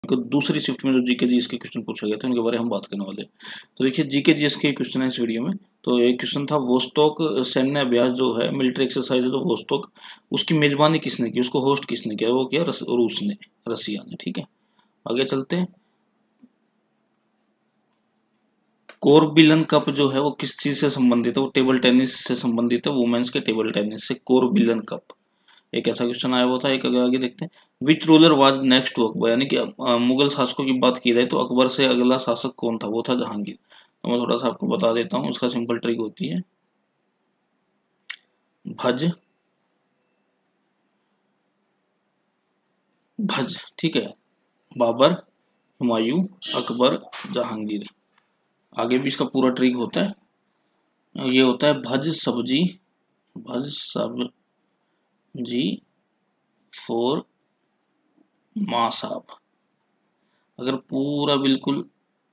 को दूसरी शिफ्ट में जो जीके जीएस के क्वेश्चन पूछे गए थे उनके बारे में हम बात करने वाले हैं। तो देखिए जीके जीएस के क्वेश्चन है इस वीडियो में। तो एक क्वेश्चन था वोस्टॉक सैन्य अभ्यास जो है मिलिट्री एक्सरसाइज है जो वोस्टॉक, उसकी मेजबानी किसने की, उसको होस्ट किसने किया, वो किया रूस ने, रसिया ने। ठीक है, आगे चलते हैं। कोरबिलन कप जो है वो किस चीज से संबंधित है, वो टेबल टेनिस से संबंधित है, वुमेन्स के टेबल टेनिस से। कोरबिलन कप एक ऐसा क्वेश्चन आया हुआ था। एक आगे देखते हैं, which ruler was next to Akbar, यानी कि मुगल शासकों की बात की जाए तो अकबर से अगला शासक कौन था, वो था जहांगीर। तो मैं थोड़ा सा आपको बता देता हूँ, उसका सिंपल ट्रिक होती है भज भज। ठीक है, बाबर, हुमायूं, अकबर, जहांगीर। आगे भी इसका पूरा ट्रिक होता है, ये होता है भज सब्जी, भज सब्जी फॉर माँ साहब। अगर पूरा बिल्कुल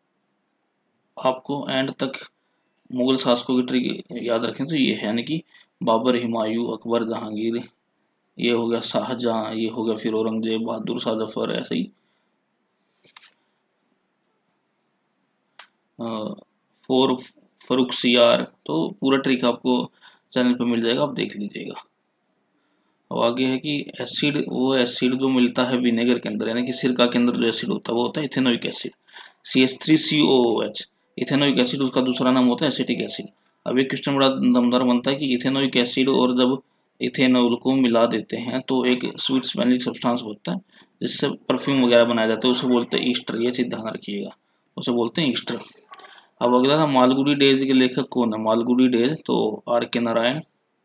आपको एंड तक मुगल शासकों की ट्रिक याद रखें तो ये है, यानी कि बाबर, हुमायूं, अकबर, जहांगीर, ये हो गया शाहजहां, ये हो गया फिर औरंगजेब, बहादुर शाह जफर, ऐसे ही फोर फरुखसियार। तो पूरा ट्रिक आपको चैनल पे मिल जाएगा, आप देख लीजिएगा। अब आगे है कि एसिड, वो एसिड जो मिलता है विनेगर के अंदर, यानी कि सिरका के अंदर जो एसिड होता है वो होता है ethanoic acid, CH3COOH। Ethanoic acid उसका दूसरा नाम होता है एसिटिक एसिड। अब एक क्वेश्चन बड़ा दमदार बनता है कि इथेनोइक एसिड और जब इथेनॉल को मिला देते हैं तो एक स्वीट स्मेलिंग सब्सटेंस होता है जिससे परफ्यूम वगैरह बनाया जाता है, उसे बोलते हैं ईस्टर। ये चीज ध्यान रखिएगा, उसे बोलते हैं ईस्टर। अब अगला था मालगुडी डेज के लेखक कौन है, मालगुडी डेज तो RK नारायण।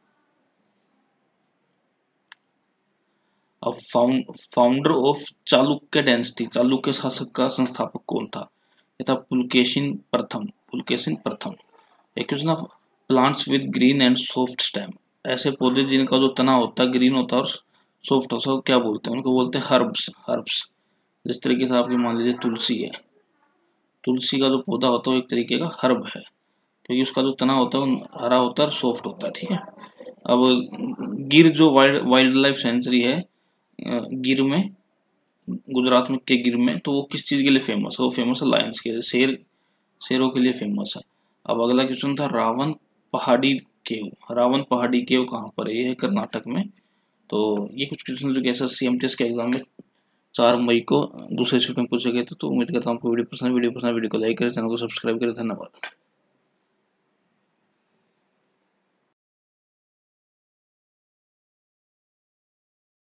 अब founder of Chalukya dynasty, Chalukya शासक का संस्थापक कौन था, ये था पुलकेशिन प्रथम, पुलकेशिन प्रथम। एक question of plants with green and soft stem, ऐसे पौधे जिनका जो तना होता है ग्रीन होता है और सॉफ्ट होता है, क्या बोलते हैं, उनको बोलते हैं हर्ब्स, हर्ब्स। जिस तरीके से आपकी मान लीजिए तुलसी है, तुलसी का जो पौधा होता है वो एक तरीके का हर्ब है, क्योंकि उसका जो तना होता है वो हरा होता है और सॉफ्ट होता है। ठीक है, अब गिर जो वाइल्ड लाइफ सेंचुरी है गिर में, गुजरात में के गिर में, तो वो किस चीज के लिए फेमस है, वो फेमस है लायंस के, शेरों के लिए फेमस है। अब अगला क्वेश्चन था रावण पहाड़ी केव, रावण पहाड़ी केव कहाँ पर है, ये है कर्नाटक में। तो ये कुछ क्वेश्चन जो कि SSC MTS के एग्जाम में 4 मई को दूसरे शिफ्ट में पूछे गए थे। तो उम्मीद करता हूँ आपको वीडियो पसंद को लाइक करें, चैनल को सब्सक्राइब करें। धन्यवाद।